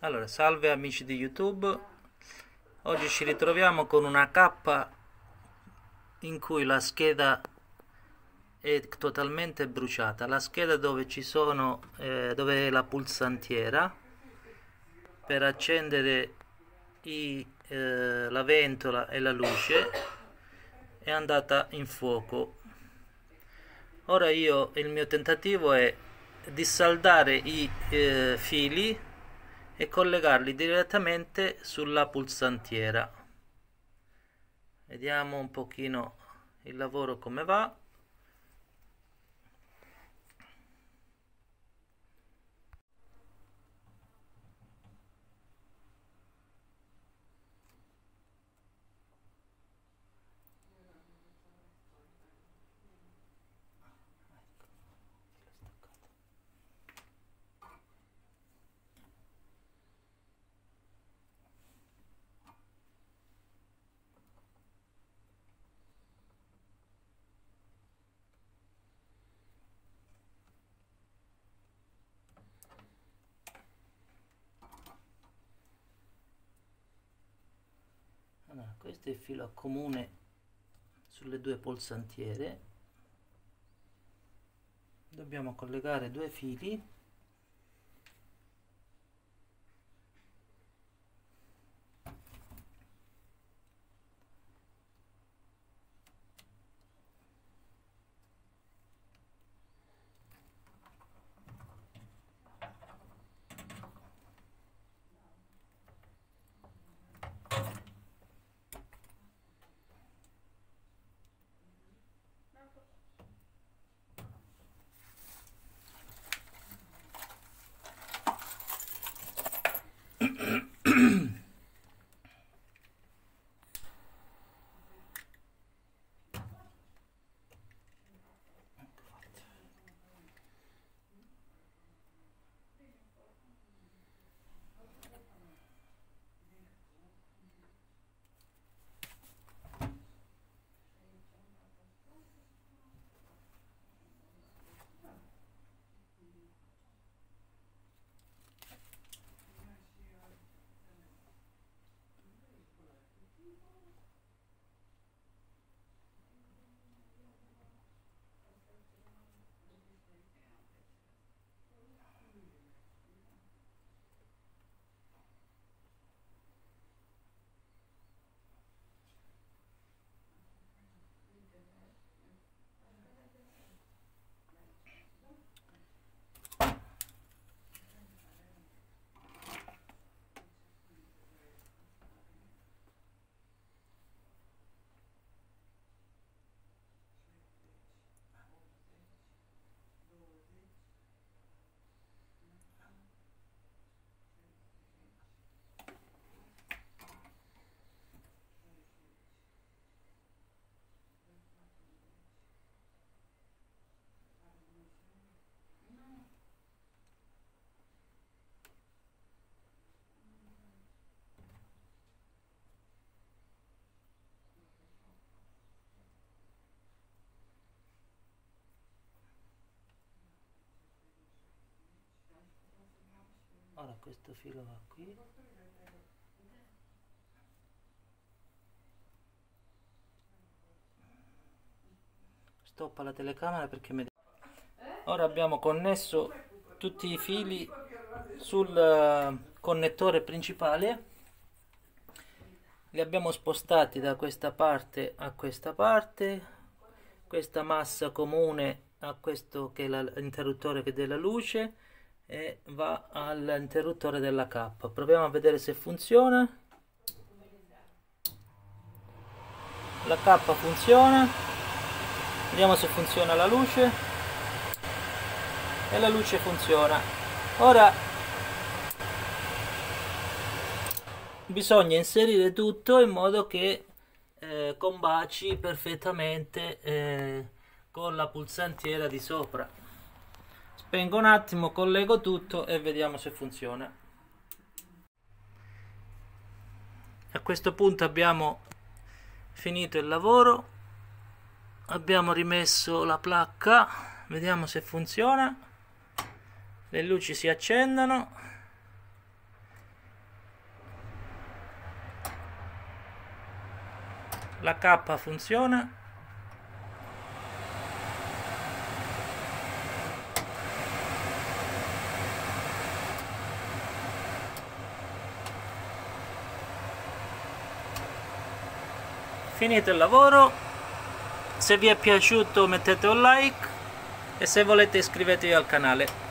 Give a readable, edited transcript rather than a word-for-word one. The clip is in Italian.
Allora, salve amici di YouTube, oggi ci ritroviamo con una cappa in cui la scheda è totalmente bruciata. La scheda dove ci sono, dove è la pulsantiera per accendere la ventola e la luce è andata in fuoco. Ora il mio tentativo è di saldare i fili e collegarli direttamente sulla pulsantiera. Vediamo un pochino il lavoro come va. Allora, questo è il filo a comune sulle due pulsantiere. Dobbiamo collegare due fili . Ora questo filo va qui. Stoppa la telecamera perché ora abbiamo connesso tutti i fili sul connettore principale. Li abbiamo spostati da questa parte a questa parte, questa massa comune a questo che è l'interruttore della luce e va all'interruttore della cappa. Proviamo a vedere se funziona. La cappa funziona, vediamo se funziona la luce, e la luce funziona. Ora bisogna inserire tutto in modo che combaci perfettamente con la pulsantiera di sopra. Spengo un attimo, collego tutto e vediamo se funziona. A questo punto abbiamo finito il lavoro, abbiamo rimesso la placca, vediamo se funziona. Le luci si accendono, la cappa funziona. Finito il lavoro, se vi è piaciuto mettete un like e se volete iscrivetevi al canale.